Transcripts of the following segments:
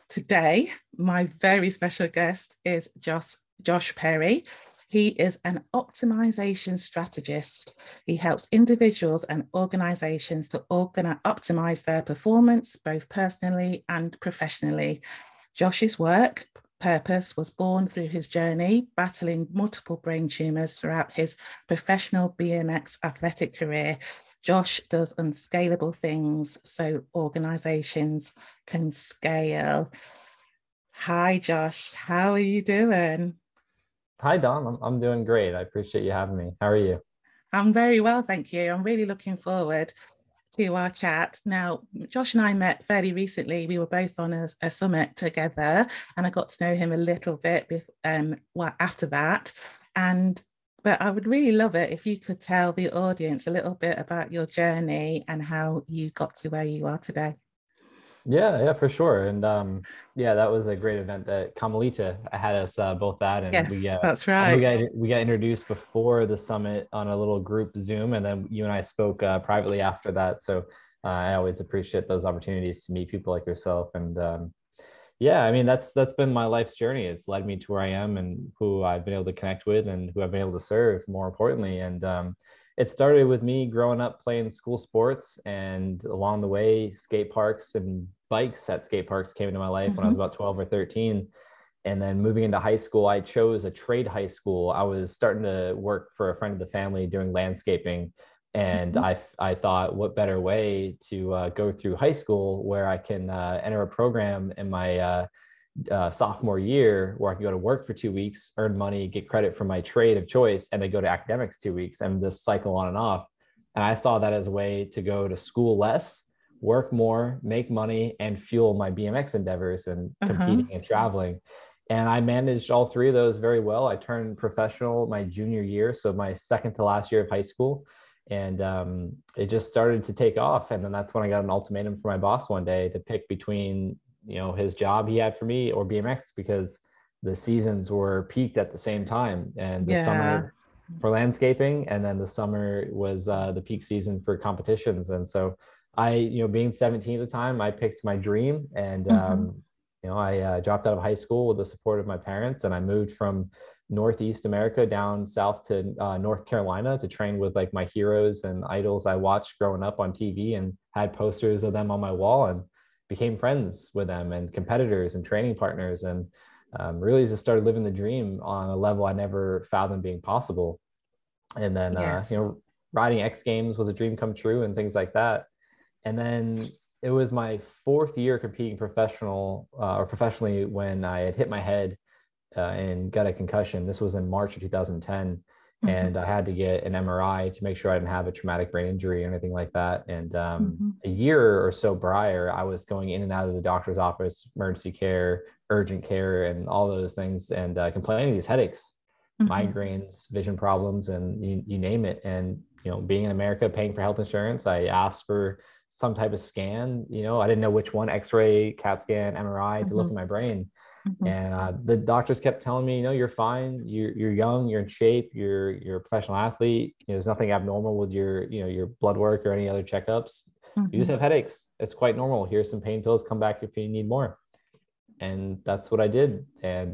Today, my very special guest is Josh Perry. He is an optimization strategist. He helps individuals and organizations to optimize their performance, both personally and professionally. Josh's work purpose was born through his journey battling multiple brain tumors throughout his professional BMX athletic career. Josh does unscalable things so organizations can scale. Hi, Josh. How are you doing? Hi, Don. I'm doing great. I appreciate you having me. How are you? I'm very well, thank you. I'm really looking forward to our chat. Now, Josh and I met fairly recently. We were both on a summit together, and I got to know him a little bit after that. But I would really love it if you could tell the audience a little bit about your journey and how you got to where you are today. Yeah, for sure. And yeah, that was a great event that Kamalita had us both at, and Yes, that's I know right. we got introduced before the summit on a little group Zoom, and then you and I spoke privately after that. So I always appreciate those opportunities to meet people like yourself. And yeah, I mean that's been my life's journey. It's led me to where I am and who I've been able to connect with and who I've been able to serve, more importantly. And it started with me growing up playing school sports, and along the way, skate parks and bikes at skate parks came into my life when I was Mm-hmm. about 12 or 13. And then moving into high school, I chose a trade high school. I was starting to work for a friend of the family doing landscaping. And Mm-hmm. I thought, what better way to go through high school where I can enter a program in my sophomore year where I can go to work for 2 weeks, earn money, get credit for my trade of choice, and then go to academics 2 weeks and just cycle on and off. And I saw that as a way to go to school less, work more, make money, and fuel my BMX endeavors and Uh-huh. competing and traveling. And I managed all three of those very well. I turned professional my junior year, so my second to last year of high school. And it just started to take off. And then that's when I got an ultimatum from my boss one day to pick between, his job he had for me or BMX, because the seasons were peaked at the same time. And the Yeah. summer for landscaping, and then the summer was the peak season for competitions. And so being 17 at the time, I picked my dream. And Mm-hmm. I dropped out of high school with the support of my parents, and I moved from Northeast America down south to North Carolina to train with like my heroes and idols I watched growing up on TV, and had posters of them on my wall, and became friends with them and competitors and training partners, and really just started living the dream on a level I never fathomed being possible. And then Yes. riding X Games was a dream come true and things like that. And then it was my fourth year competing professionally when I had hit my head and got a concussion. This was in March of 2010. Mm-hmm. And I had to get an MRI to make sure I didn't have a traumatic brain injury or anything like that. And Mm-hmm. a year or so prior, I was going in and out of the doctor's office, emergency care, urgent care, and all those things, and complaining of these headaches, Mm-hmm. migraines, vision problems, and you name it. And being in America, paying for health insurance, I asked for some type of scan. I didn't know which one: X-ray, CAT scan, MRI, to look Mm-hmm. at my brain. Mm-hmm. And the doctors kept telling me, you're fine. You're young. You're in shape. You're a professional athlete. There's nothing abnormal with your blood work or any other checkups. You just Mm-hmm. have headaches. It's quite normal. Here's some pain pills. Come back if you need more. And that's what I did. And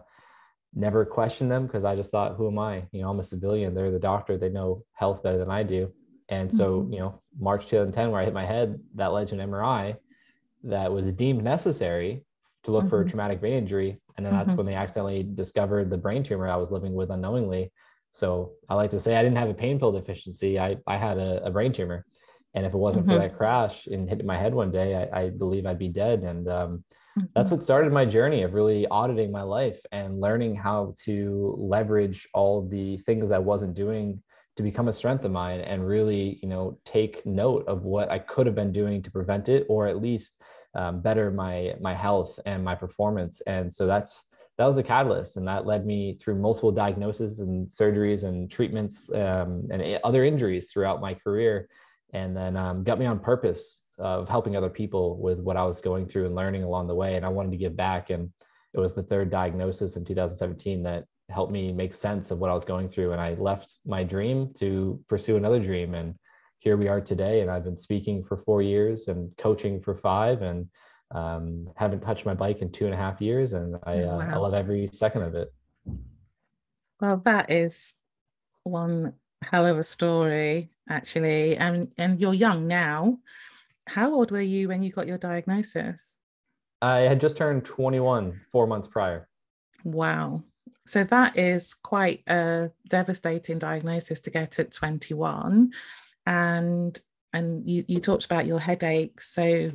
never questioned them, because I just thought, who am I? I'm a civilian. They're the doctor. They know health better than I do. And so, Mm-hmm. March 2010, where I hit my head, that led to an MRI that was deemed necessary to look for a Mm-hmm. traumatic brain injury. And then that's Mm-hmm. when they accidentally discovered the brain tumor I was living with unknowingly. So I like to say I didn't have a pain pill deficiency. I had a brain tumor. And if it wasn't for Mm-hmm. that crash and hitting my head one day, I believe I'd be dead. And that's Mm-hmm. what started my journey of really auditing my life and learning how to leverage all the things I wasn't doing to become a strength of mine, and really, take note of what I could have been doing to prevent it, or at least better my health and my performance. And so that was the catalyst, and that led me through multiple diagnoses and surgeries and treatments, and other injuries throughout my career, and then got me on purpose of helping other people with what I was going through and learning along the way. And I wanted to give back. And it was the third diagnosis in 2017 that helped me make sense of what I was going through. And I left my dream to pursue another dream. And here we are today. And I've been speaking for 4 years and coaching for 5. And Haven't touched my bike in 2.5 years, and Oh, I wow. love every second of it. Well, that is one hell of a story, actually. And you're young now. How old were you when you got your diagnosis? I had just turned 21 4 months prior. Wow. So that is quite a devastating diagnosis to get at 21. And you talked about your headaches.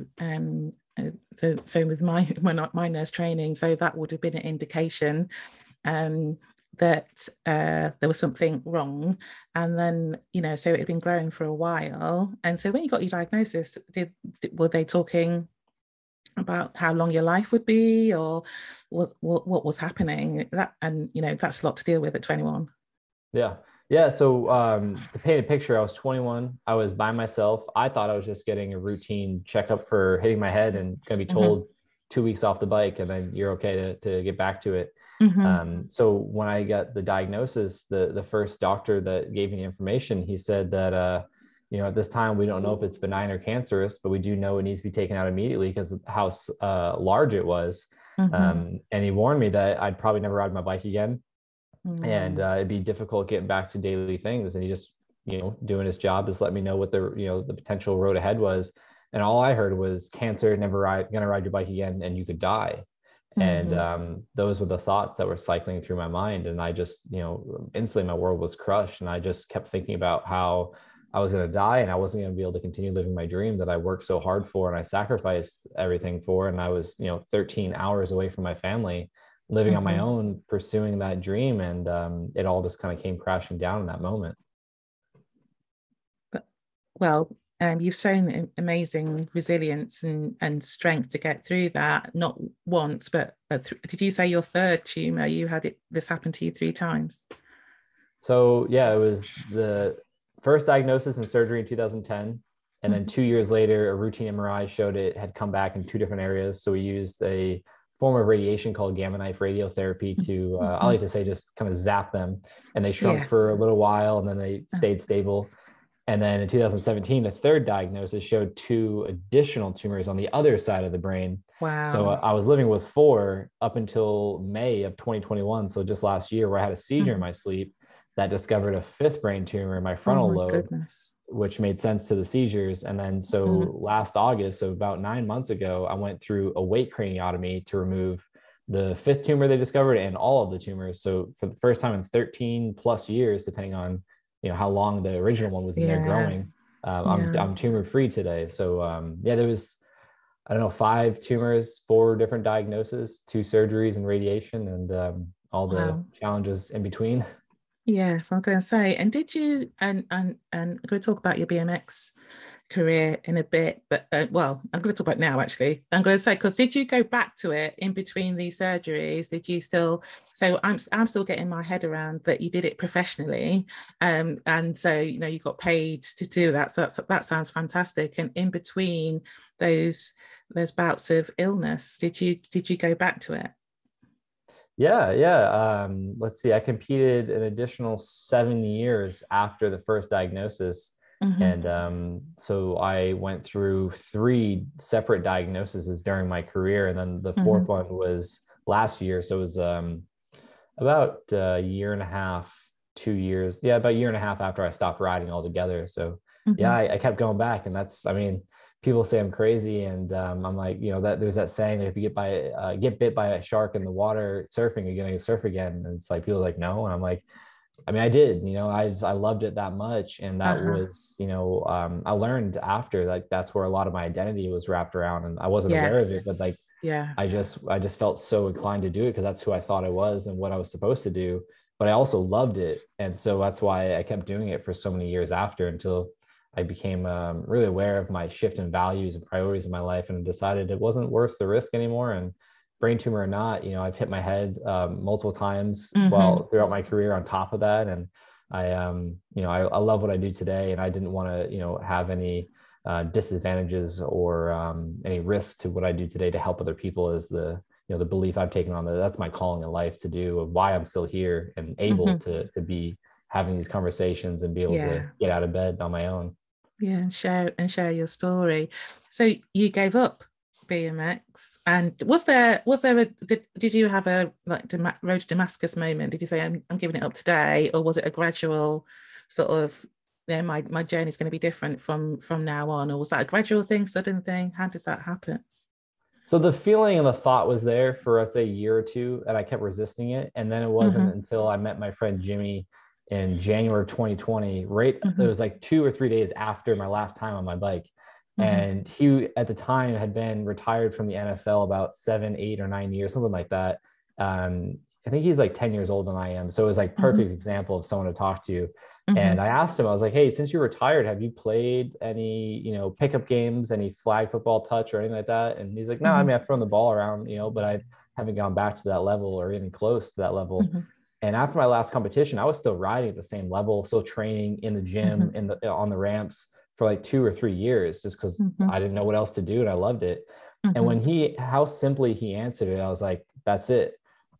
So with my nurse training, so that would have been an indication um, that there was something wrong. And then, so it had been growing for a while. And so when you got your diagnosis, were they talking about how long your life would be, or what was happening? That's a lot to deal with at 21. Yeah. Yeah. So to paint a picture, I was 21. I was by myself. I thought I was just getting a routine checkup for hitting my head and going to be Mm-hmm. told 2 weeks off the bike and then you're okay to get back to it. Mm-hmm. So when I got the diagnosis, the first doctor that gave me the information, he said that, at this time, we don't know if it's benign or cancerous, but we do know it needs to be taken out immediately because of how large it was. Mm-hmm. And he warned me that I'd probably never ride my bike again, and Mm. it'd be difficult getting back to daily things. And he just, doing his job, just let me know what the potential road ahead was. And all I heard was cancer, never gonna ride your bike again, and you could die. And Mm-hmm. those were the thoughts that were cycling through my mind. And I just, instantly my world was crushed. And I just kept thinking about how I was going to die and I wasn't going to be able to continue living my dream that I worked so hard for and I sacrificed everything for. And I was, 13 hours away from my family, living on my Mm-hmm. own, pursuing that dream. And it all just kind of came crashing down in that moment. But, well, you've shown amazing resilience and strength to get through that. Not once, but did you say your third tumor? You had this happen to you 3 times. So yeah, it was the first diagnosis and surgery in 2010. And then Mm-hmm. 2 years later, a routine MRI showed it had come back in two different areas. So we used a form of radiation called gamma knife radiotherapy to, I Mm-hmm. like to say, just kind of zap them. And they shrunk for a Yes. little while and then they stayed stable. And then in 2017, a third diagnosis showed two additional tumors on the other side of the brain. So Wow. I was living with four up until May of 2021. So just last year, where I had a seizure in Mm-hmm. my sleep that discovered a fifth brain tumor in my Oh frontal my lobe, goodness. which made sense to the seizures. And then Mm-hmm. so last August, so about 9 months ago, I went through a weight craniotomy to remove the fifth tumor they discovered and all of the tumors. So for the first time in 13 plus years, depending on how long the original one was in there Yeah. growing, Yeah. I'm tumor free today. So yeah, there was, I don't know, 5 tumors, 4 different diagnoses, 2 surgeries and radiation, and all the Wow. challenges in between. Yes, I'm going to say. And did you and I'm going to talk about your BMX career in a bit, but well, I'm going to talk about it now. Actually, I'm going to say, because did you go back to it in between these surgeries? Did you still? So I'm still getting my head around that you did it professionally, and so you got paid to do that. So that sounds fantastic. And in between those bouts of illness, did you go back to it? Yeah, yeah. Let's see. I competed an additional 7 years after the first diagnosis. Mm-hmm. And so I went through 3 separate diagnoses during my career. And then the Mm-hmm. fourth one was last year. So it was about a year and a half, 2 years. Yeah, about a year and a half after I stopped riding altogether. So yeah, Mm-hmm. I kept going back. And that's, I mean, people say I'm crazy, and I'm like, that there's that saying that if you get bit by a shark in the water surfing, you're gonna surf again. And it's like people are like, no, and I'm like, I mean, I did, I loved it that much, and that Uh-huh. was, I learned after, like, that's where a lot of my identity was wrapped around, and I wasn't aware of it, but like Yes. Yes. I just felt so inclined to do it because that's who I thought I was and what I was supposed to do. But I also loved it, and so that's why I kept doing it for so many years after, until I became really aware of my shift in values and priorities in my life, and decided it wasn't worth the risk anymore. And brain tumor or not, I've hit my head multiple times Mm-hmm. while throughout my career on top of that. And I love what I do today, and I didn't want to, have any disadvantages or any risk to what I do today to help other people. Is the belief I've taken on that's my calling in life to do, of why I'm still here and able Mm-hmm. to be having these conversations and be able to Yeah. get out of bed on my own. Yeah. And share your story. So you gave up BMX. And did you have a road to Damascus moment? Did you say I'm giving it up today, or was it a gradual sort of, my journey is going to be different from now on, or was that a gradual thing, sudden thing? How did that happen? So the feeling and the thought was there for, let's say, a year or two, and I kept resisting it. And then it wasn't Mm-hmm. until I met my friend Jimmy in January of 2020, right? It Mm-hmm. was like 2 or 3 days after my last time on my bike. Mm-hmm. And he, at the time, had been retired from the NFL about 7, 8, or 9 years, something like that. I think he's like 10 years older than I am. So it was like Mm-hmm. perfect example of someone to talk to. Mm-hmm. And I asked him, I was like, hey, since you're retired, have you played any, pickup games, any flag football touch or anything like that? And he's like, no, I Mm-hmm. mean, I've thrown the ball around, but I haven't gone back to that level or even close to that level. Mm-hmm. And after my last competition, I was still riding at the same level, still training in the gym, on the ramps for like 2 or 3 years, just because Mm-hmm. I didn't know what else to do and I loved it. And Mm-hmm. how simply he answered it, I was like, that's it.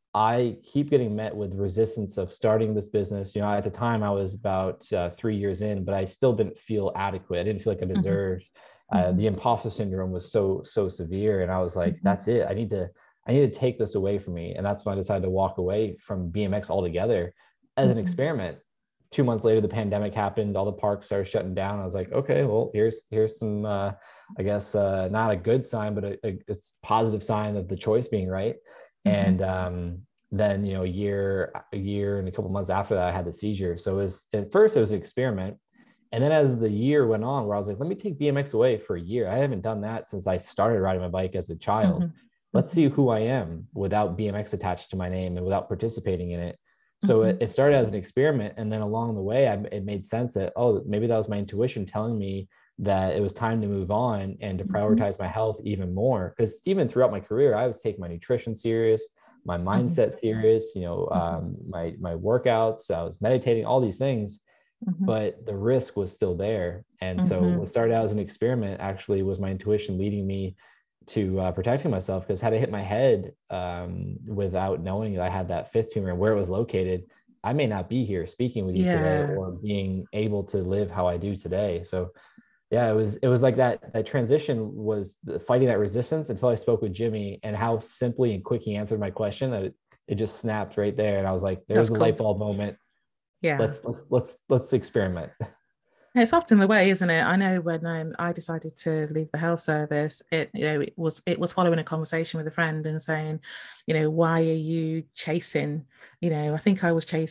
I keep getting met with resistance of starting this business. At the time I was about 3 years in, but I still didn't feel adequate. I didn't feel like I Mm-hmm. deserved. Mm-hmm. The imposter syndrome was so severe, and I was like, Mm-hmm. "That's it. I need to take this away from me." And that's when I decided to walk away from BMX altogether as an Mm-hmm. experiment. 2 months later, the pandemic happened. All the parks started shutting down. I was like, "Okay, well, here's some, I guess, not a good sign, but it's a positive sign of the choice being right." Mm-hmm. And then a year and a couple of months after that, I had the seizure. So at first it was an experiment, and then as the year went on, where I was like, let me take BMX away for a year. I haven't done that since I started riding my bike as a child. Let's Mm-hmm. see who I am without BMX attached to my name and without participating in it. So Mm-hmm. it started as an experiment, and then along the way, it made sense that, oh, maybe that was my intuition telling me that it was time to move on and to Mm-hmm. prioritize my health even more. Because even throughout my career, I was taking my nutrition serious, my Mm-hmm. mindset serious, Mm-hmm. my workouts, I was meditating, all these things, Mm-hmm. but the risk was still there. And so Mm-hmm. what started out as an experiment actually was my intuition leading me to protecting myself. Because had I hit my head without knowing that I had that fifth tumor and where it was located, I may not be here speaking with you today Yeah, or being able to live how I do today. So yeah, it was like that transition was fighting that resistance until I spoke with Jimmy, and how simply and quick he answered my question. It just snapped right there, and I was like, that's there's a light cool. bulb moment. Yeah. Let's experiment. It's often the way, isn't it? I know when I decided to leave the health service, it was following a conversation with a friend and saying, why are you chasing? I think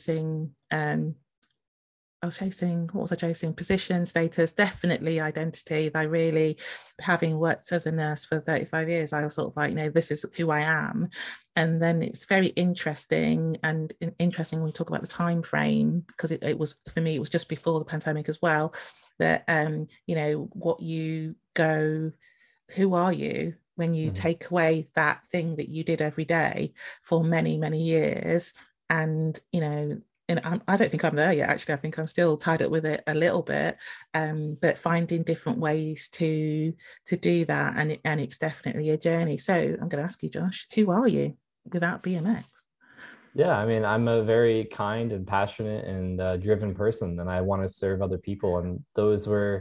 what was I chasing? Position, status, definitely identity. I really, having worked as a nurse for 35 years, I was sort of like, this is who I am. And then it's very interesting when we talk about the time frame, because it was, for me, it was just before the pandemic as well, that, what you go, who are you? When you Mhm. take away that thing that you did every day for many, many years, and and I don't think I'm there yet. Actually, I think I'm still tied up with it a little bit, but finding different ways to do that, and it's definitely a journey. So I'm going to ask you, Josh, who are you without BMX? Yeah, I mean, I'm a very kind and passionate and driven person, and I want to serve other people. And those were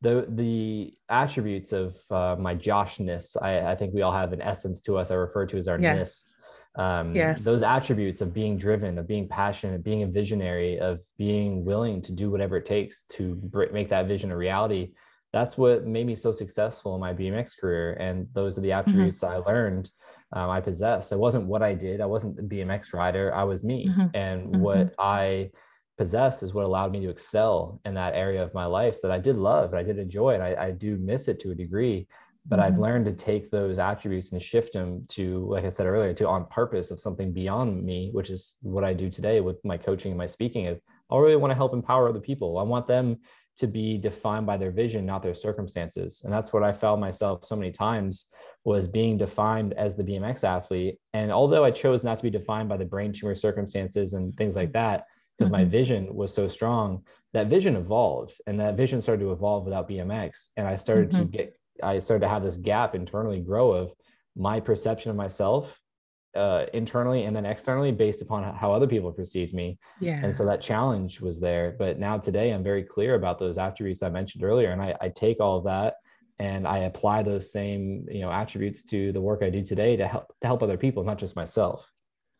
the attributes of my Joshness. I think we all have an essence to us. I refer to as our Yeah. ness. Yes. Those attributes of being driven, of being passionate, being a visionary, of being willing to do whatever it takes to make that vision a reality. That's what made me so successful in my BMX career, and those are the Mm-hmm. attributes I learned I possessed. It wasn't what I did. I wasn't the BMX rider. I was me. Mm-hmm. And Mm-hmm. what I possessed is what allowed me to excel in that area of my life that I did love, I did enjoy, and I do miss it to a degree. But I've Mm-hmm. learned to take those attributes and shift them to, like I said earlier, to on purpose of something beyond me, which is what I do today with my coaching and my speaking. Of I really want to help empower other people. I want them to be defined by their vision, not their circumstances. And that's what I found myself so many times, was being defined as the BMX athlete. And although I chose not to be defined by the brain tumor circumstances and things like that, because my Mm-hmm. vision was so strong, that vision evolved, and that vision started to evolve without BMX. And Mm-hmm. I started to have this gap internally grow of my perception of myself internally and then externally based upon how other people perceived me. And Yeah. so that challenge was there. But now today, I'm very clear about those attributes I mentioned earlier. And I take all of that and I apply those same, attributes to the work I do today to help other people, not just myself.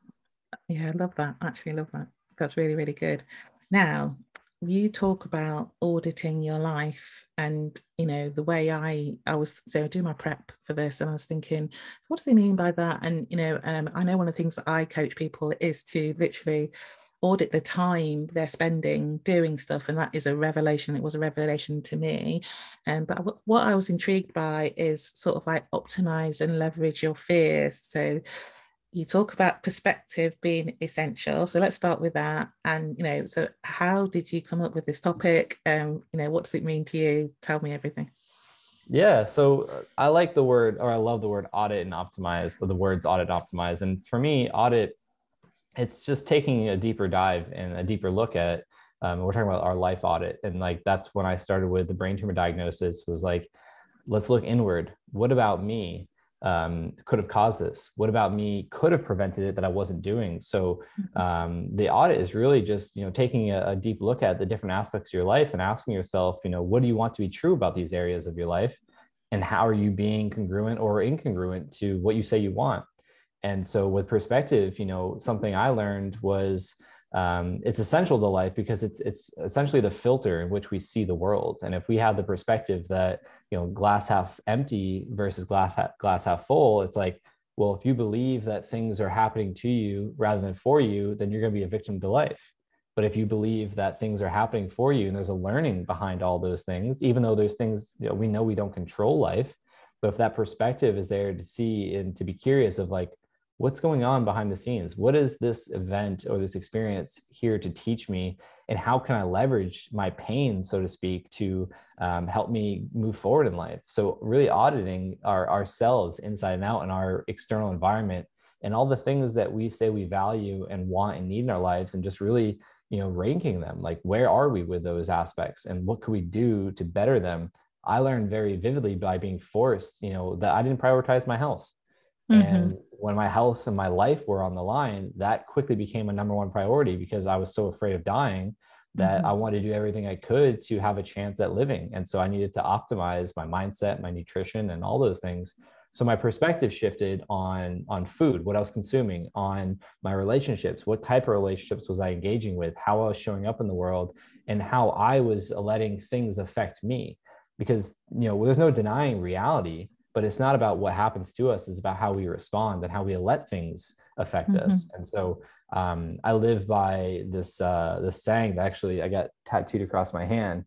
Yeah, I love that. Actually, love that. That's really, really good. Now, you talk about auditing your life, and the way I was doing my prep for this, and I was thinking, what does he mean by that? And I know one of the things that I coach people is to literally audit the time they're spending doing stuff, and that is a revelation. It was a revelation to me. But what I was intrigued by is sort of like optimize and leverage your fears. So you talk about perspective being essential. So let's start with that. And, so how did you come up with this topic? What does it mean to you? Tell me everything. Yeah, so I like the word, or I love the word audit and optimize, or the words audit, optimize. And for me, audit, it's just taking a deeper dive and a deeper look at, we're talking about our life audit. And like, that's when I started with the brain tumor diagnosis, was like, let's look inward. What about me could have caused this? What about me could have prevented it that I wasn't doing? So the audit is really just, taking a deep look at the different aspects of your life and asking yourself, what do you want to be true about these areas of your life? And how are you being congruent or incongruent to what you say you want? And so with perspective, something I learned was it's essential to life because it's essentially the filter in which we see the world. And if we have the perspective that, glass half empty versus glass half full, it's like, well, if you believe that things are happening to you rather than for you, then you're going to be a victim to life. But if you believe that things are happening for you and there's a learning behind all those things, even though there's things, we know we don't control life, but if that perspective is there to see and to be curious of like, what's going on behind the scenes? What is this event or this experience here to teach me? And how can I leverage my pain, so to speak, to help me move forward in life? So really auditing ourselves inside and out in our external environment and all the things that we say we value and want and need in our lives, and just really, ranking them, like, where are we with those aspects and what could we do to better them? I learned very vividly by being forced, that I didn't prioritize my health. Mm-hmm. And when my health and my life were on the line, that quickly became a number one priority because I was so afraid of dying that Mm-hmm. I wanted to do everything I could to have a chance at living. And so I needed to optimize my mindset, my nutrition, and all those things. So my perspective shifted on food, what I was consuming, on my relationships, what type of relationships was I engaging with, how I was showing up in the world, and how I was letting things affect me. Because, there's no denying reality, but it's not about what happens to us. It's about how we respond and how we let things affect Mm-hmm. us. And so I live by this saying that actually I got tattooed across my hand.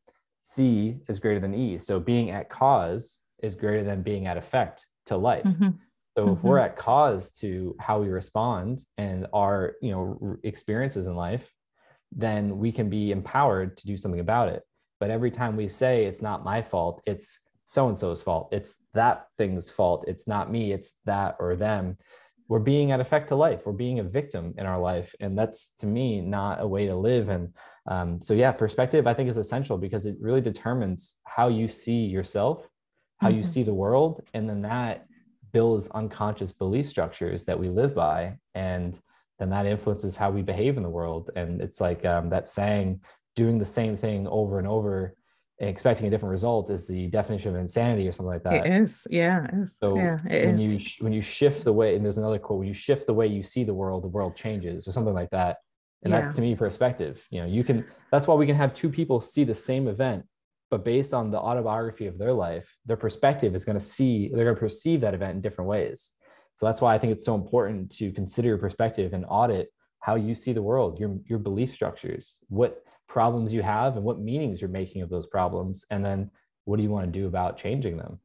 C is greater than E. So being at cause is greater than being at effect to life. Mm-hmm. So if Mm-hmm. we're at cause to how we respond and our experiences in life, then we can be empowered to do something about it. But every time we say it's not my fault, it's so-and-so's fault, it's that thing's fault, it's not me, it's that or them, we're being at effect to life. We're being a victim in our life. And that's, to me, not a way to live. And so, yeah, perspective, I think, is essential because it really determines how you see yourself, how you Mm-hmm. see the world. And then that builds unconscious belief structures that we live by. And then that influences how we behave in the world. And it's like that saying, doing the same thing over and over and expecting a different result is the definition of insanity, or something like It that. is. Yeah, it is. So Yeah, it when is. you shift the way, and there's another quote, when you shift the way you see the world changes, or something like that. And that's, Yeah. to me, perspective. You can, that's why we can have two people see the same event, but based on the autobiography of their life, their perspective is going to they're going to perceive that event in different ways. So that's why I think it's so important to consider your perspective and audit how you see the world, your belief structures, what problems you have and what meanings you're making of those problems. And then what do you want to do about changing them?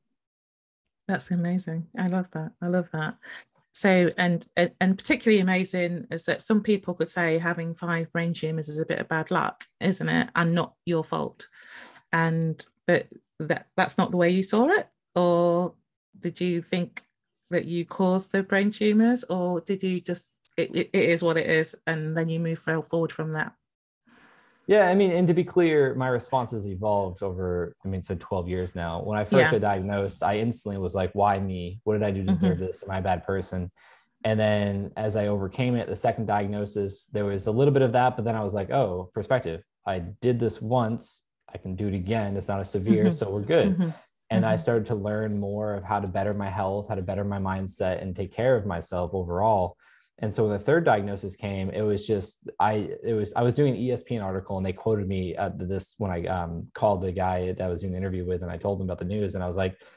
That's amazing. I love that. I love that. So, and particularly amazing is that some people could say having five brain tumors is a bit of bad luck, isn't it? And not your fault. And but that's not the way you saw it, or did you think that you caused the brain tumors, or did you just it is what it is, and then you move forward from that? Yeah, I mean, and to be clear, my response has evolved over, I mean, so 12 years now. When I first Yeah. got diagnosed, I instantly was like, why me? What did I do to deserve Mm-hmm. this? Am I a bad person? And then as I overcame it, the second diagnosis, there was a little bit of that, but then I was like, oh, perspective. I did this once. I can do it again. It's not as severe, Mm-hmm. so we're good. Mm-hmm. And I started to learn more of how to better my health, how to better my mindset and take care of myself overall. And so when the third diagnosis came, it was just, I was doing an ESPN article and they quoted me at this when I called the guy that I was doing the interview with, and I told him about the news, and I was like,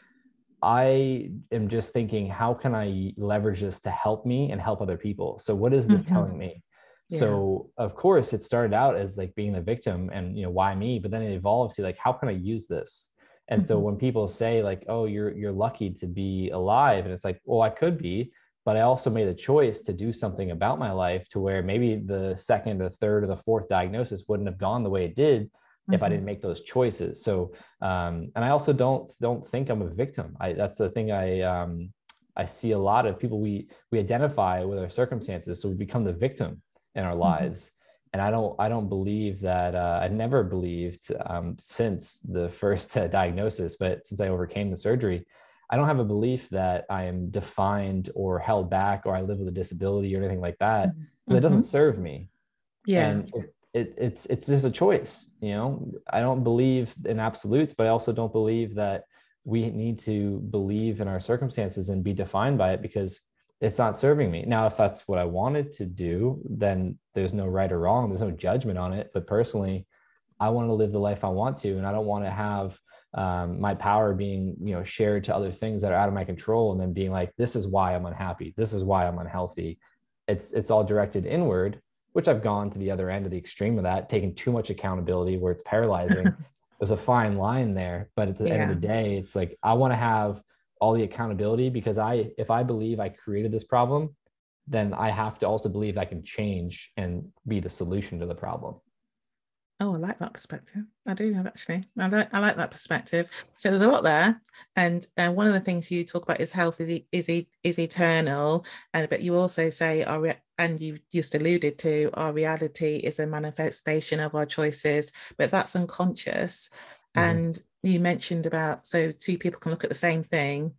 I am just thinking, how can I leverage this to help me and help other people? So what is this telling me? Yeah. So of course it started out as like being the victim and, you know, why me? But then it evolved to like, how can I use this? And so when people say like, oh, you're lucky to be alive, and it's like, well, I could be, but I also made a choice to do something about my life to where maybe the second or third or the fourth diagnosis wouldn't have gone the way it did if I didn't make those choices. So, and I also don't think I'm a victim. That's the thing I see a lot of people, we identify with our circumstances. So we become the victim in our lives. And I don't believe that, I never believed since the first diagnosis, but since I overcame the surgery, I don't have a belief that I am defined or held back or I live with a disability or anything like that, because it doesn't serve me. Yeah. And it's just a choice. You know, I don't believe in absolutes, but I also don't believe that we need to believe in our circumstances and be defined by it because it's not serving me. Now, if that's what I wanted to do, then there's no right or wrong. There's no judgment on it. But personally, I want to live the life I want to, and I don't want to have my power being, you know, shared to other things that are out of my control, and then being like, this is why I'm unhappy. This is why I'm unhealthy. It's all directed inward, which I've gone to the other end of the extreme of that, taking too much accountability where it's paralyzing. There's a fine line there, but at the end of the day, it's like, I want to have all the accountability because if I believe I created this problem, then I have to also believe I can change and be the solution to the problem. Oh, I like that perspective. I do have actually. I like that perspective. So there's a lot there, and one of the things you talk about is health is eternal, and but you also say and you've just alluded to our reality is a manifestation of our choices, but that's unconscious. And you mentioned about so two people can look at the same thing,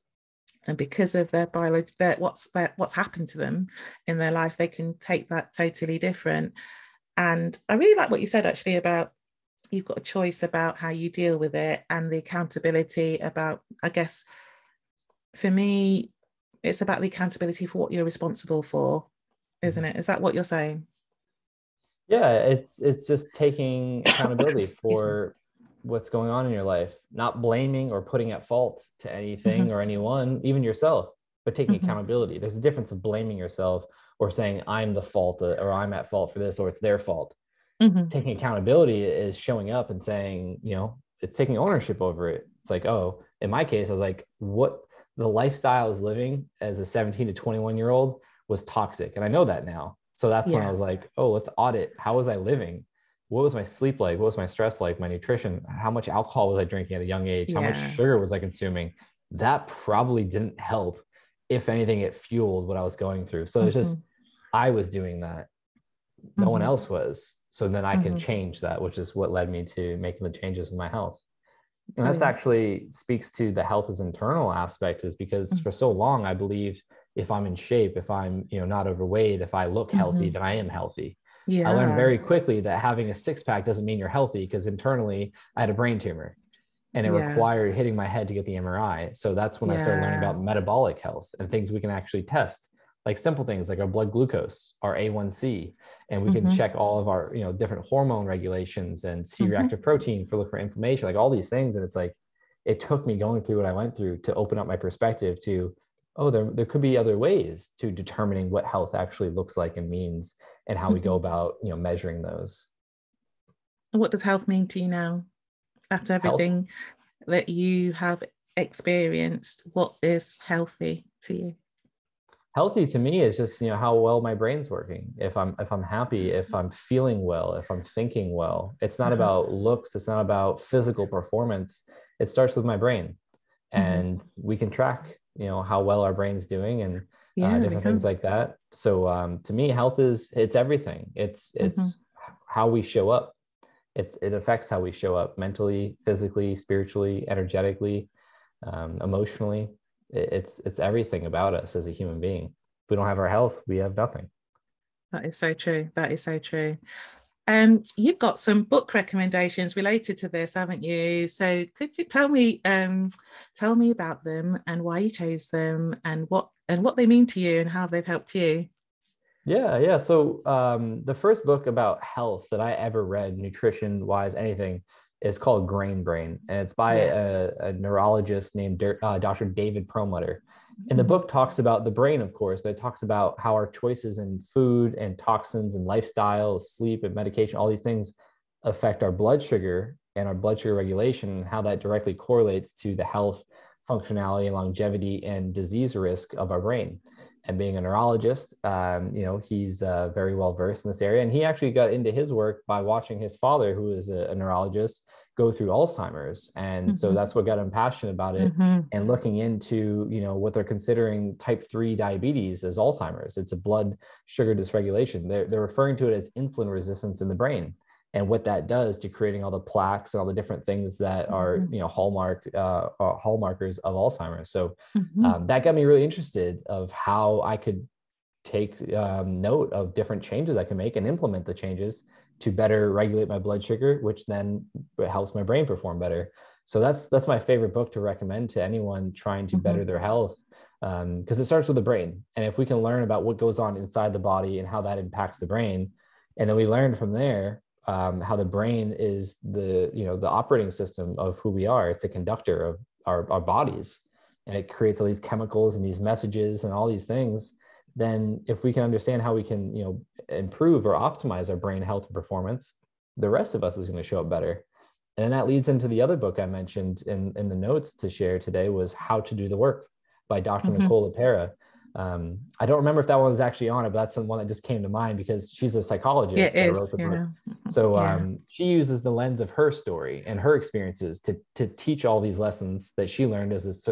and because of their biology, what's happened to them in their life, they can take that totally different. And I really like what you said actually about you've got a choice about how you deal with it and the accountability about, I guess, for me, it's about the accountability for what you're responsible for, isn't it? Is that what you're saying? Yeah, it's just taking accountability for what's going on in your life, not blaming or putting at fault to anything or anyone, even yourself, but taking accountability. There's a difference of blaming yourself or saying I'm the fault or I'm at fault for this or it's their fault. Taking accountability is showing up and saying, you know, it's taking ownership over it. It's like, oh, in my case, I was like, what the lifestyle I was living as a 17 to 21-year-old was toxic. And I know that now. So that's when I was like, oh, let's audit. How was I living? What was my sleep like? What was my stress like? My nutrition? How much alcohol was I drinking at a young age? How much sugar was I consuming? That probably didn't help. If anything, it fueled what I was going through. So it's just, I was doing that. No one else was. So then I can change that, which is what led me to making the changes in my health. And that's actually speaks to the health as internal aspect, is because for so long I believed if I'm in shape, if I'm, you know, not overweight, if I look healthy, then I am healthy. I learned very quickly that having a six-pack doesn't mean you're healthy, because internally I had a brain tumor and it required hitting my head to get the MRI. So that's when I started learning about metabolic health and things we can actually test, like simple things like our blood glucose, our A1C, and we can check all of our, you know, different hormone regulations and C-reactive protein for look for inflammation, like all these things. And it's like, it took me going through what I went through to open up my perspective to, oh, there could be other ways to determining what health actually looks like and means, and how we go about, you know, measuring those. What does health mean to you now? After everything that you have experienced, what is healthy to you? Healthy to me is just, you know, how well my brain's working. If I'm happy, if I'm feeling well, if I'm thinking well. It's not about looks, it's not about physical performance. It starts with my brain. And we can track, you know, how well our brain's doing and different things like that. So to me, health it's everything. It's how we show up. It affects how we show up mentally, physically, spiritually, energetically, emotionally. It's everything about us as a human being. If we don't have our health, we have nothing. That is so true. That is so true. You've got some book recommendations related to this, haven't you? So could you tell me about them and why you chose them and what they mean to you and how they've helped you? Yeah. So the first book about health that I ever read, nutrition wise, anything, is called Grain Brain, and it's by Yes. a neurologist named Dr. David Perlmutter. And the Mhm. book talks about the brain, of course, but it talks about how our choices in food and toxins and lifestyle, sleep and medication, all these things affect our blood sugar and our blood sugar regulation, and how that directly correlates to the health, functionality, longevity, and disease risk of our brain. And being a neurologist, he's very well versed in this area. And he actually got into his work by watching his father, who is a neurologist, go through Alzheimer's. And so Mhm. that's what got him passionate about it. Mhm. And looking into, what they're considering type 3 diabetes as Alzheimer's. It's a blood sugar dysregulation. They're referring to it as insulin resistance in the brain, and what that does to creating all the plaques and all the different things that are, Mhm. hallmarkers of Alzheimer's. So Mhm. that got me really interested of how I could take note of different changes I can make and implement the changes to better regulate my blood sugar, which then helps my brain perform better. So that's my favorite book to recommend to anyone trying to better Mhm. their health, because it starts with the brain. And if we can learn about what goes on inside the body and how that impacts the brain, and then we learn from there how the brain is the operating system of who we are. It's a conductor of our bodies, and it creates all these chemicals and these messages and all these things. Then if we can understand how we can improve or optimize our brain health and performance, the rest of us is going to show up better. And then that leads into the other book I mentioned in the notes to share today, was How to Do the Work by Dr. Mhm. Nicole LePera. I don't remember if that one was actually on it, but that's the one that just came to mind because she's a Yeah, it psychologist that wrote is. the book. Yeah. Mhm. So Yeah. she uses the lens of her story and her experiences to teach all these lessons that she learned as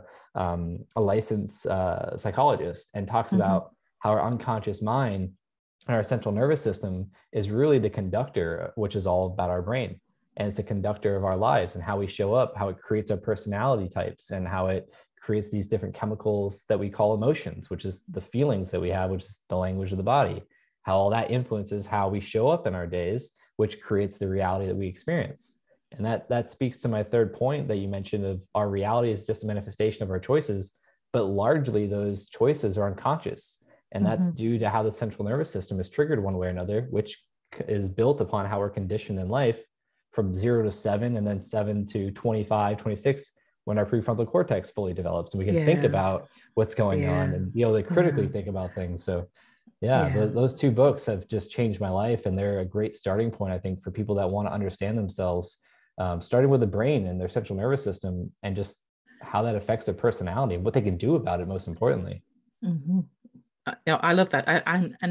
a licensed psychologist, and talks Mhm. about how our unconscious mind and our central nervous system is really the conductor, which is all about our brain. And it's a conductor of our lives and how we show up, how it creates our personality types, and how it creates these different chemicals that we call emotions, which is the feelings that we have, which is the language of the body, how all that influences how we show up in our days, which creates the reality that we experience. And that speaks to my third point that you mentioned of our reality is just a manifestation of our choices, but largely those choices are unconscious. And that's Mhm. due to how the central nervous system is triggered one way or another, which is built upon how we're conditioned in life from 0 to 7, and then 7 to 25, 26, when our prefrontal cortex fully develops and we can think Yeah. about what's going on Yeah. and be able to critically Yeah. think about things. So yeah, Yeah. those two books have just changed my life, and they're a great starting point, I think, for people that want to understand themselves, starting with the brain and their central nervous system, and just how that affects their personality and what they can do about it, most importantly. Mhm. Yeah, I love that.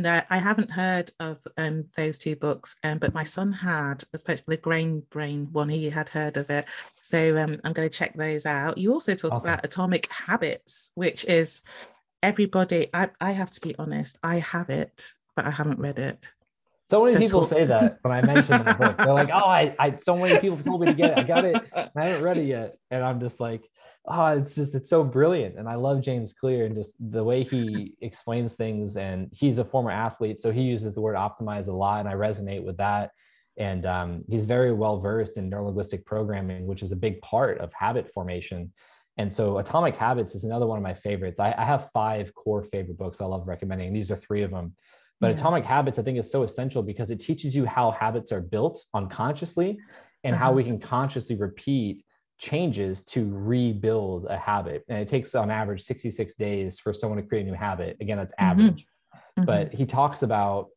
I haven't heard of those two books, but my son had, especially the Grain Brain one. He had heard of it, so I'm going to check those out. You also talk Awesome. about Atomic Habits, which is everybody. I have to be honest. I have it, but I haven't read it. So many So people talk. say that when I mention that book. They're like, "Oh, so many people told me to get it. I got it. I haven't read it yet." And I'm just like, "Oh, it's so brilliant." And I love James Clear and just the way he explains things. And he's a former athlete, so he uses the word optimize a lot, and I resonate with that. And he's very well versed in neurolinguistic programming, which is a big part of habit formation. And so, Atomic Habits is another one of my favorites. I have 5 core favorite books I love recommending. These are 3 of them. But Yeah. Atomic Habits, I think, is so essential because it teaches you how habits are built unconsciously and how Uh-huh. we can consciously repeat changes to rebuild a habit. And it takes on average 66 days for someone to create a new habit. Again, that's Mm-hmm. average. Mm-hmm. But he talks about,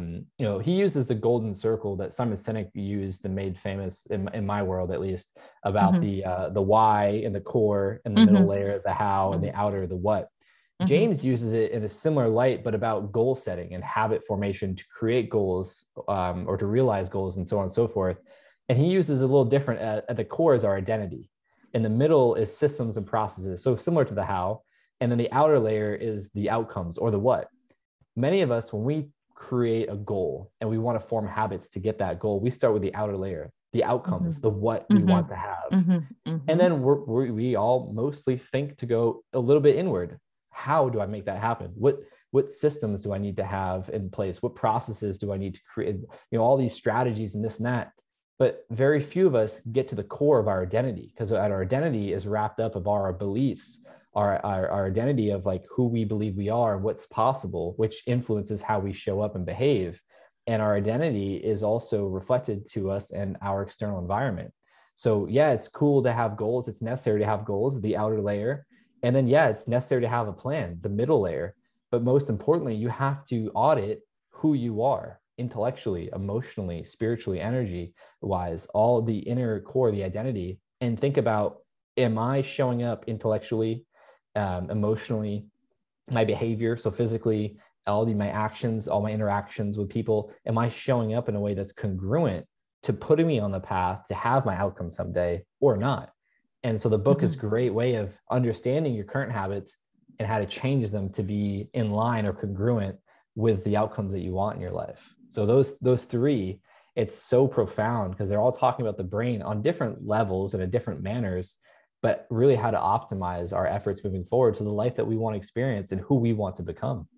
he uses the golden circle that Simon Sinek used and made famous in my world, at least, about Mm-hmm. the why and the core, and the middle Mm-hmm. layer, the how, and Mm-hmm. the outer, the what. Mm-hmm. James uses it in a similar light, but about goal setting and habit formation to create goals, or to realize goals, and so on and so forth. And he uses a little different. At the core is our identity. In the middle is systems and processes. So similar to the how. And then the outer layer is the outcomes, or the what. Many of us, when we create a goal and we want to form habits to get that goal, we start with the outer layer, the outcomes, the what we Mm-hmm. want to have. Mm-hmm. And Mm-hmm. then we all mostly think to go a little bit inward. how do I make that happen? What systems do I need to have in place? What processes do I need to create? All these strategies and this and that. But very few of us get to the core of our identity, because our identity is wrapped up of our beliefs, our identity of like who we believe we are, what's possible, which influences how we show up and behave. And our identity is also reflected to us in our external environment. So yeah, it's cool to have goals. It's necessary to have goals, the outer layer. And then, yeah, it's necessary to have a plan, the middle layer. But most importantly, you have to audit who you are intellectually, emotionally, spiritually, energy wise, all the inner core, the identity, and think about, am I showing up intellectually, emotionally, my behavior, so physically, my actions, all my interactions with people, am I showing up in a way that's congruent to putting me on the path to have my outcome someday or not? And so the book is a great way of understanding your current habits and how to change them to be in line or congruent with the outcomes that you want in your life. So those three, it's so profound because they're all talking about the brain on different levels and in different manners, but really how to optimize our efforts moving forward to the life that we want to experience and who we want to become.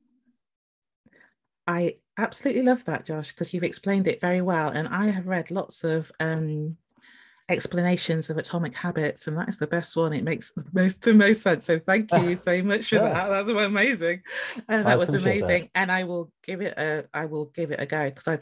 I absolutely love that, Josh, because you've explained it very well. And I have read lots of explanations of Atomic Habits, and that is the best one. It makes the most sense. So thank you so much for that. That's amazing. That was amazing. That. And I will give it a go, because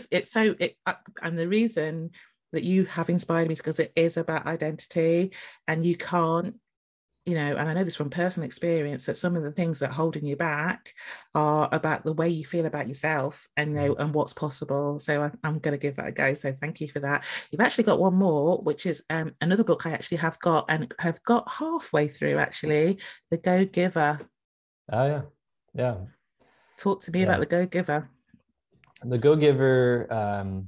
and the reason that you have inspired me is because it is about identity, and you can't, and I know this from personal experience, that some of the things that are holding you back are about the way you feel about yourself and and what's possible. So I'm going to give that a go. So thank you for that. You've actually got one more, which is another book I actually have got halfway through, actually, The Go-Giver. Oh, yeah. Talk to me about The Go-Giver. The Go-Giver,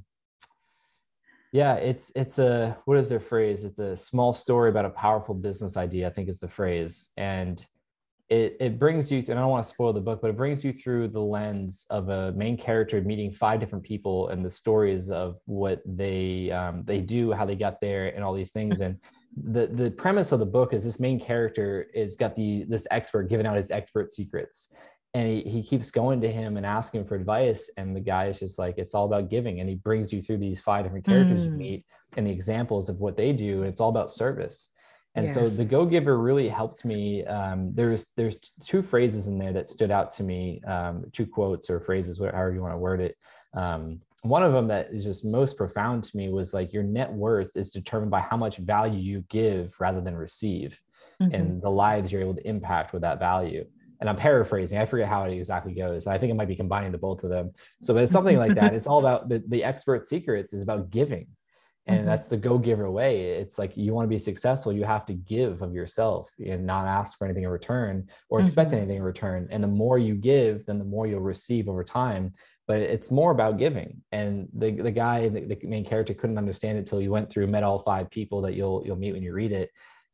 yeah, it's a, what is their phrase? It's a small story about a powerful business idea, I think is the phrase. And it brings you, and I don't want to spoil the book, but it brings you through the lens of a main character meeting 5 different people and the stories of what they do, how they got there, and all these things. And the premise of the book is this main character is got this expert giving out his expert secrets. And he keeps going to him and asking for advice. And the guy is just like, it's all about giving. And he brings you through these 5 different characters you meet and the examples of what they do. And it's all about service. And so the Go-Giver really helped me. There's 2 phrases in there that stood out to me, 2 quotes or phrases, however you want to word it. One of them that is just most profound to me was like, your net worth is determined by how much value you give rather than receive, and the lives you're able to impact with that value. And I'm paraphrasing, I forget how it exactly goes. I think it might be combining the both of them. So but it's something like that. It's all about the expert secrets is about giving. And that's the Go-Giver way. It's like, you want to be successful, you have to give of yourself and not ask for anything in return or expect anything in return. And the more you give, then the more you'll receive over time. But it's more about giving. And the guy, the main character, couldn't understand it till he went through, met all 5 people that you'll meet when you read it.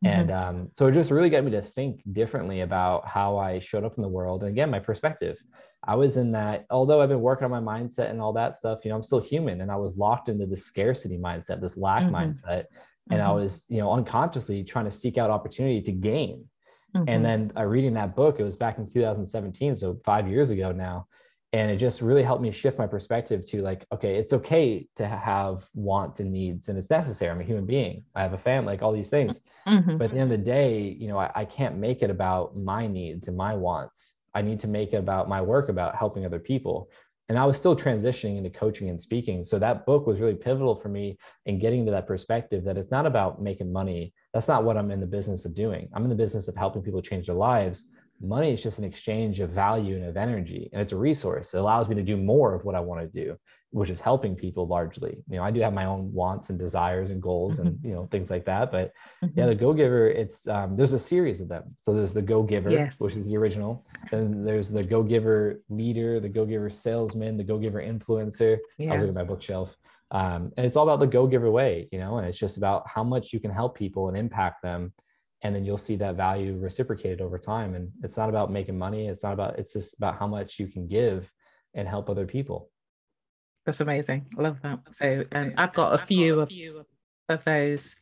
And so it just really got me to think differently about how I showed up in the world. And again, my perspective. I was in that, although I've been working on my mindset and all that stuff, I'm still human, and I was locked into this scarcity mindset, this lack mindset. And I was, unconsciously trying to seek out opportunity to gain. And then reading that book, it was back in 2017, so 5 years ago now. And it just really helped me shift my perspective to like, okay, it's okay to have wants and needs, and it's necessary. I'm a human being. I have a family, like all these things. But at the end of the day, I can't make it about my needs and my wants. I need to make it about my work, about helping other people. And I was still transitioning into coaching and speaking. So that book was really pivotal for me in getting to that perspective that it's not about making money. That's not what I'm in the business of doing. I'm in the business of helping people change their lives. Money is just an exchange of value and of energy, and it's a resource. It allows me to do more of what I want to do, which is helping people largely. I do have my own wants and desires and goals and things like that. But yeah, the Go-Giver, it's there's a series of them. So there's the Go-Giver, which is the original. Then there's the Go-Giver leader, the Go-Giver salesman, the Go-Giver influencer. I was looking at my bookshelf. And it's all about the Go-Giver way, and it's just about how much you can help people and impact them. And then you'll see that value reciprocated over time. And it's not about making money. It's just about how much you can give and help other people. That's amazing. I love that. So I've got a few of those.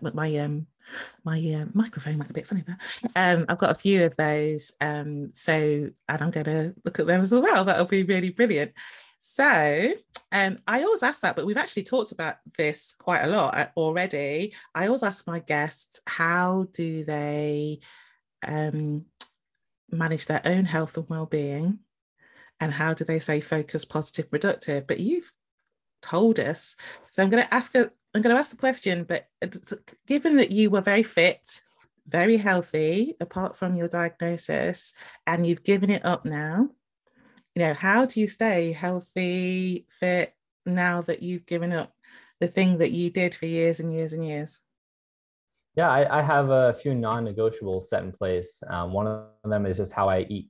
My microphone might be a bit funny there. I've got a few of those. And I'm going to look at them as well. That'll be really brilliant. So I always ask that, but we've actually talked about this quite a lot already. I always ask my guests, how do they manage their own health and well-being? And how do they stay focused, positive, productive? But you've told us. So I'm going to ask the question, but given that you were very fit, very healthy, apart from your diagnosis, and you've given it up now, how do you stay healthy, fit, now that you've given up the thing that you did for years and years and years? Yeah, I have a few non-negotiables set in place. One of them is just how I eat.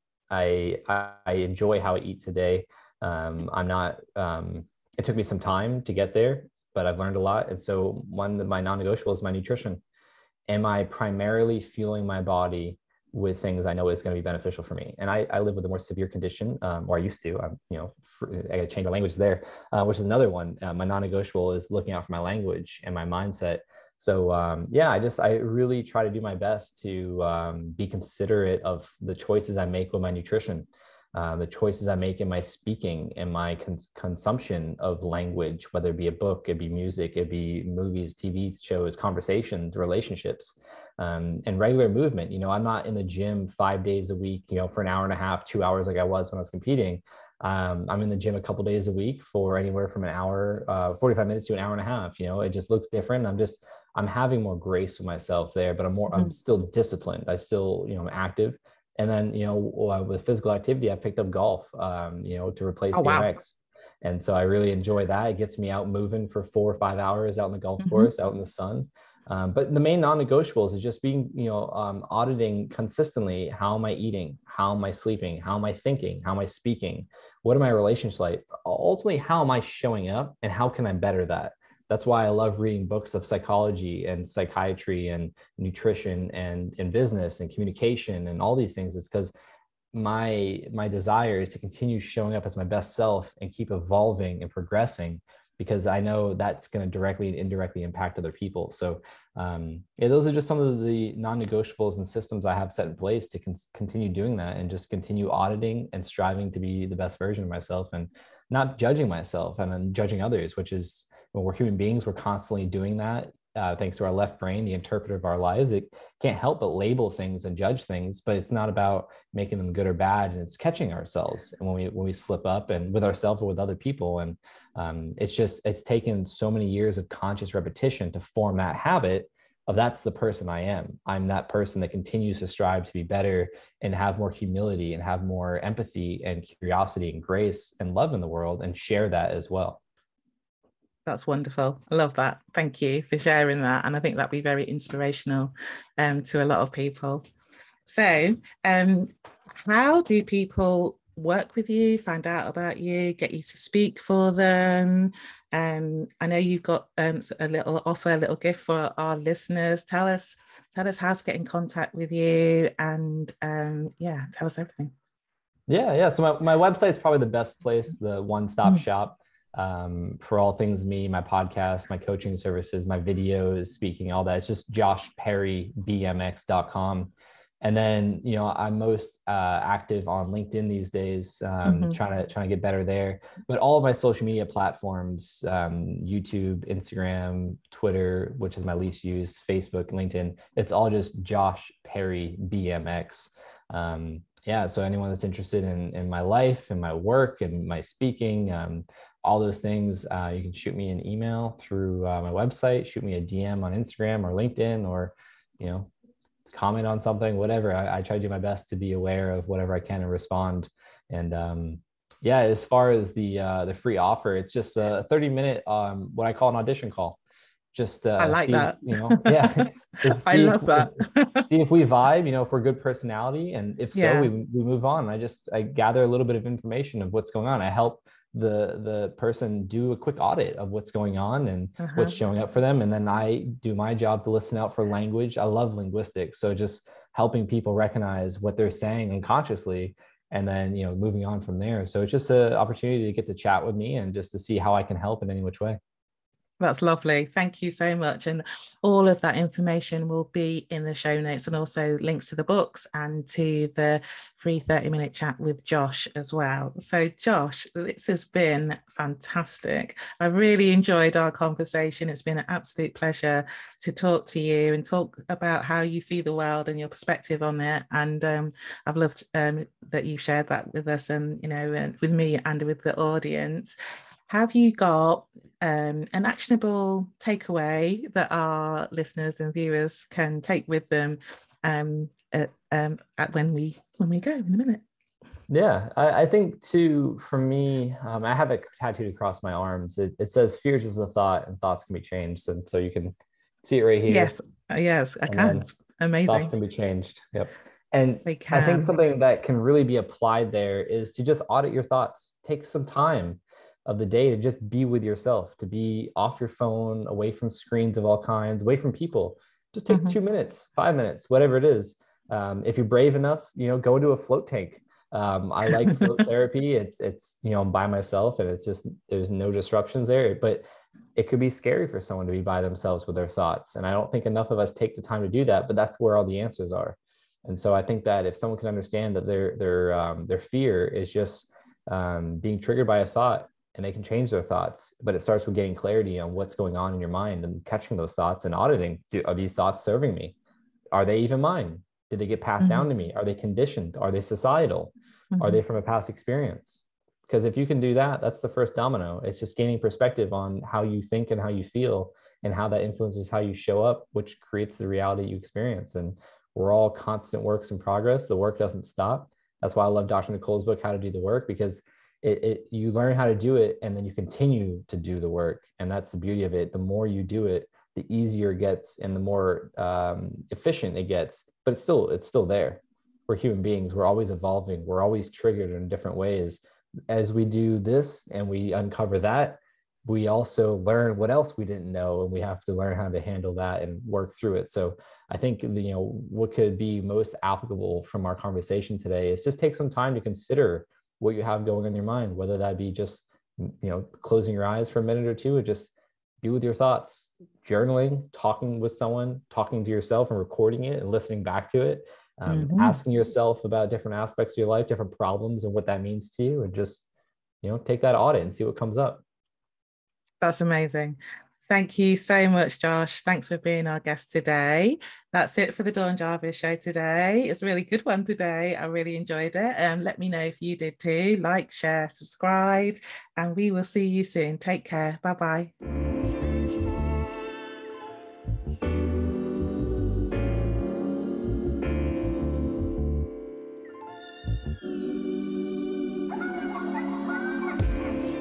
I enjoy how I eat today. I'm not, it took me some time to get there, but I've learned a lot. And so one of my non-negotiables is my nutrition. Am I primarily fueling my body with things I know is going to be beneficial for me? And I live with a more severe condition, or I used to. I got to change my language there, which is another one. My non-negotiable is looking out for my language and my mindset. So I really try to do my best to be considerate of the choices I make with my nutrition, the choices I make in my speaking and my consumption of language, whether it be a book, it be music, it be movies, TV shows, conversations, relationships, and regular movement. I'm not in the gym 5 days a week, for an hour and a half, 2 hours like I was when I was competing. I'm in the gym a couple days a week for anywhere from an hour, 45 minutes to an hour and a half. It just looks different. I'm having more grace with myself there, but I'm still disciplined. I still, I'm active. And then, with physical activity, I picked up golf, to replace BMX. And so I really enjoy that. It gets me out moving for 4 or 5 hours out in the golf course, out in the sun. But the main non-negotiables is just being, auditing consistently. How am I eating? How am I sleeping? How am I thinking? How am I speaking? What are my relationships like? Ultimately, how am I showing up and how can I better that? That's why I love reading books of psychology and psychiatry and nutrition and business and communication and all these things. It's because my desire is to continue showing up as my best self and keep evolving and progressing, because I know that's going to directly and indirectly impact other people. So those are just some of the non-negotiables and systems I have set in place to continue doing that and just continue auditing and striving to be the best version of myself and not judging myself and then judging others, which is, when we're human beings, we're constantly doing that. Thanks to our left brain, the interpreter of our lives, it can't help but label things and judge things, but it's not about making them good or bad. And it's catching ourselves. And when we slip up, and with ourselves or with other people, and it's taken so many years of conscious repetition to form that habit of, that's the person I am. I'm that person that continues to strive to be better and have more humility and have more empathy and curiosity and grace and love in the world, and share that as well. That's wonderful. I love that. Thank you for sharing that. And I think that'd be very inspirational to a lot of people. So how do people work with you, find out about you, get you to speak for them? I know you've got a little gift for our listeners. Tell us how to get in contact with you, and tell us everything. Yeah. So my website's probably the best place, the one-stop shop. For all things me, my podcast, my coaching services, my videos, speaking, all that. It's just joshperrybmx.com. And then, I'm most active on LinkedIn these days, trying to get better there. But all of my social media platforms, YouTube, Instagram, Twitter, which is my least used, Facebook, LinkedIn, it's all just Josh Perry BMX. So anyone that's interested in my life and my work and my speaking, all those things, you can shoot me an email through my website, shoot me a DM on Instagram or LinkedIn, or, comment on something, whatever. I try to do my best to be aware of whatever I can and respond. And as far as the free offer, it's just a 30-minute, what I call an audition call. Just I like see, that. Just I love that. See if we vibe, if we're good personality, and if so, we move on. I gather a little bit of information of what's going on. I help the person do a quick audit of what's going on and what's showing up for them, and then I do my job to listen out for language. I love linguistics, so just helping people recognize what they're saying unconsciously, and then moving on from there. So it's just an opportunity to get to chat with me and just to see how I can help in any which way. That's lovely. Thank you so much. And all of that information will be in the show notes, and also links to the books and to the free 30-minute chat with Josh as well. So Josh, this has been fantastic. I really enjoyed our conversation. It's been an absolute pleasure to talk to you and talk about how you see the world and your perspective on it. And I've loved that you shared that with us, and with me and with the audience. Have you got an actionable takeaway that our listeners and viewers can take with them when we go in a minute? Yeah, I think too, for me, I have it tattooed across my arms. It says, fear is just a thought and thoughts can be changed. And so you can see it right here. Yes, I And can. then thoughts Amazing. can be changed. Yep. And They I think can. something that can really be applied there is to just audit your thoughts. Take some time of the day to just be with yourself, to be off your phone, away from screens of all kinds, away from people. Just take 2 minutes, 5 minutes, whatever it is. If you're brave enough, go into a float tank. I like float therapy. It's I'm by myself, and it's just, there's no disruptions there, but it could be scary for someone to be by themselves with their thoughts. And I don't think enough of us take the time to do that, but that's where all the answers are. And so I think that if someone can understand that their fear is just being triggered by a thought, and they can change their thoughts, but it starts with getting clarity on what's going on in your mind and catching those thoughts and auditing. Are these thoughts serving me? Are they even mine? Did they get passed down to me? Are they conditioned? Are they societal? Are they from a past experience? Because if you can do that, that's the first domino. It's just gaining perspective on how you think and how you feel, and how that influences how you show up, which creates the reality you experience. And we're all constant works in progress. The work doesn't stop. That's why I love Dr. Nicole's book, How to Do the Work, because you learn how to do it, and then you continue to do the work. And that's the beauty of it. The more you do it, the easier it gets, and the more efficient it gets. But it's still there. We're human beings. We're always evolving. We're always triggered in different ways. As we do this and we uncover that, we also learn what else we didn't know, and we have to learn how to handle that and work through it. So I think what could be most applicable from our conversation today is just take some time to consider what you have going on in your mind, whether that be just closing your eyes for a minute or two, or just be with your thoughts, journaling, talking with someone, talking to yourself and recording it and listening back to it, asking yourself about different aspects of your life, different problems, and what that means to you, and just take that audit and see what comes up. That's amazing. Thank you so much, Josh. Thanks for being our guest today. That's it for the Dawn Jarvis show today. It's a really good one today. I really enjoyed it. Let me know if you did too. Like, share, subscribe, and we will see you soon. Take care. Bye-bye.